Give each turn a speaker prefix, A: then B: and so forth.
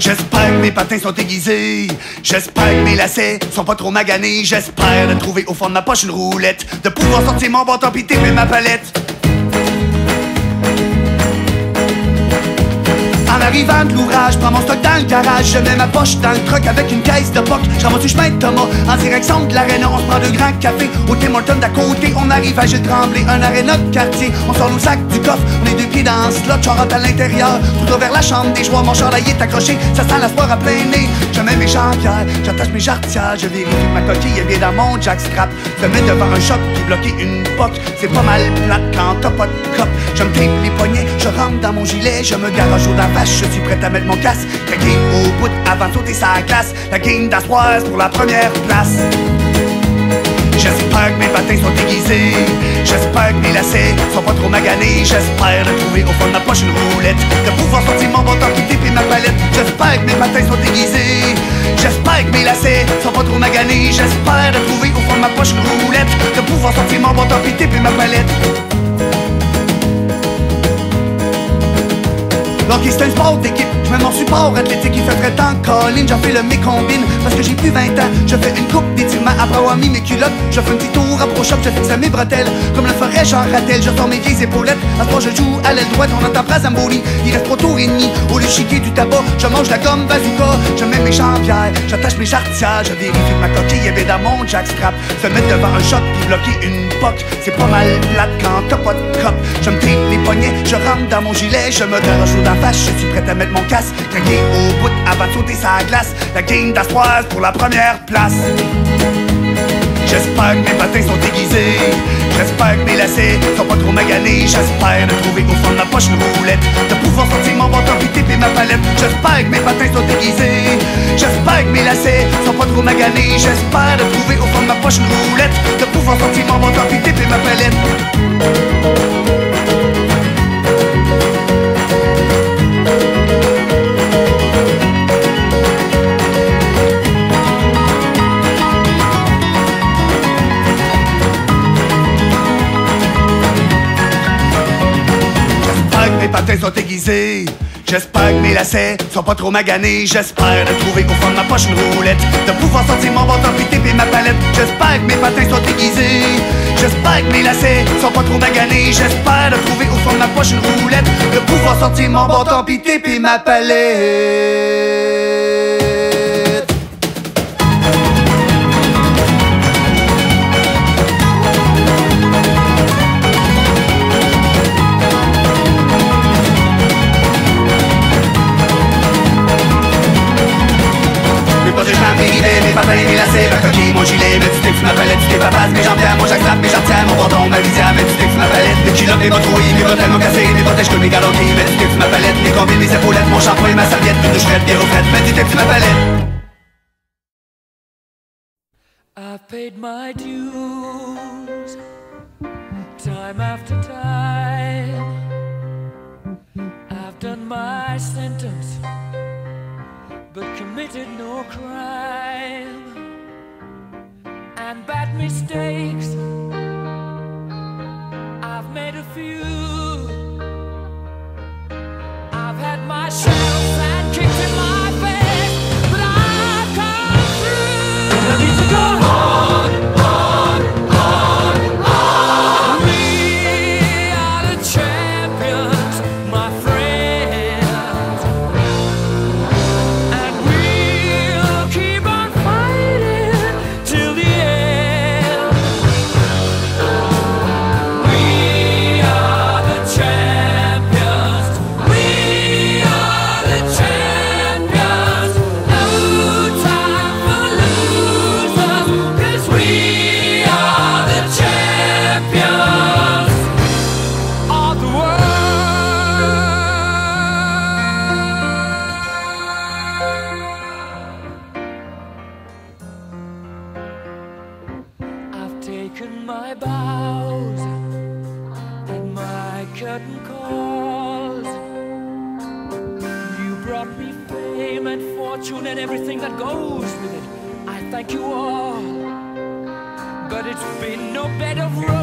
A: J'espère que mes patins sont aiguisés. J'espère que mes lacets sont pas trop maganés. J'espère de trouver au fond de ma poche une roulette, de pouvoir sortir mon bâton pis taper ma palette. En arrivant de l'ouvrage, prends mon stock dans le garage. Je mets ma poche dans le truck avec une caisse de poc. Je ramasse du chemin de Thomas en direction de l'aréna. On se prend 2 grands cafés au Tim Hortons d'à côté. On arrive à Gilles Tremblay, un aréna de quartier. On sort nos sacs du coffre, on est 2 pieds dans ce slot. J'en rentre à l'intérieur, tout droit vers la chambre des joueurs. Mon chandail est accroché, ça sent la sport à plein nez. Je mets mes jambières, j'attache mes jarretières. Je vérifie que ma coquille est bien dans mon jackstrap. Je me mets devant un choc qui bloquait une poque. C'est pas mal plate quand t'as pas de cop. Je me tripe les poignets, je rentre dans mon gilet. Je me garage au vache, je suis prêt à mettre mon casque. La game au bout avant de sauter sa glace. La game d'Astroise pour la première place. J'espère que mes patins sont aiguisés. J'espère que mes lacets sont pas trop maganés. J'espère de trouver au fond de ma poche une roulette, de pouvoir sortir mon bâton qui tape ma palette. J'espère que mes patins sont aiguisés. J'espère que mes lacets sont pas trop maganés. J'espère de trouver au fond de ma poche une roulette, de pouvoir sortir mon bâton qui tape ma palette. Donc c'est un sport d'équipe, je mets mon support athlétique. Il fait très temps colline, j'en fais le mécombine. Parce que j'ai plus 20 ans, je fais une coupe d'étirement. Après avoir mis mes culottes, je fais un petit tour à Pro Shop. Je fixe mes bretelles, comme le ferait Jean Rattel. Je sors mes vieilles épaulettes, à ce moment je joue à l'aile droite. On entend Brazamboli, il reste 3 tours et demi. Au lieu de chiquer du tabac, je mange la gomme bazooka. Je mets mes jambières, j'attache mes jarretières. Je vérifie que ma coquille est bien dans mon jackstrap. Se mettre devant un shot puis bloquer une poque, c'est pas mal plate quand t'as pas de cop. Je me tripe les poignets, je rentre dans mon gilet. Je me garage au dans je suis prêt à mettre mon casque, craquer au bout avant de sauter sa glace. La game d'Astroise pour la première place. J'espère que mes patins sont aiguisés. J'espère que mes lacets sont pas trop maganés. J'espère de trouver au fond de ma poche une roulette, de pouvoir sortir mon bâton pis taper ma palette. J'espère que mes patins sont aiguisés. J'espère que mes lacets sont pas trop maganés. J'espère de trouver au fond de ma poche une roulette, de pouvoir sortir mon bâton pis taper ma palette. Mes patins sont aiguisés. J'espère que mes lacets sont pas trop maganés. J'espère de trouver au fond de ma poche une roulette, de pouvoir sortir mon bâton pis taper ma palette. J'espère que mes patins sont aiguisés. J'espère que mes lacets sont pas trop maganés. J'espère de trouver au fond de ma poche une roulette, de pouvoir sortir mon bâton pis taper ma palette. Mes patins, mes lacets, ma coquille, mon gilet, mes petits textes, ma palette, mes papas, mes jambières, mon jackstrap, mes jarretières, mon bâton, ma visière, mes petits textes, ma palette, mes culottes, mes bottes rouillées, mes bretelles, mon cassé, mes protèges que mes galons, mes petits textes, ma palette, mes combines, mes épaulettes, mon shampoing, ma serviette, une douche fraîche, des reflètes, mes petits textes, ma palette.
B: I've paid my dues, time after time. I've done my sentence, but committed no crime. And bad mistakes, I've made a few. I've had my share of bad kicks in my face, but I've come through. And I need to go on, on, on, on. We are the champions, my friends, and we'll keep on fighting till the end. We are the champions. We are the champions. No time for losers, 'cause we are the champions of the world. I've taken my bows and my curtain calls. You brought me fame and fortune and everything that goes with it. I thank you all, but it's been no bed of roses.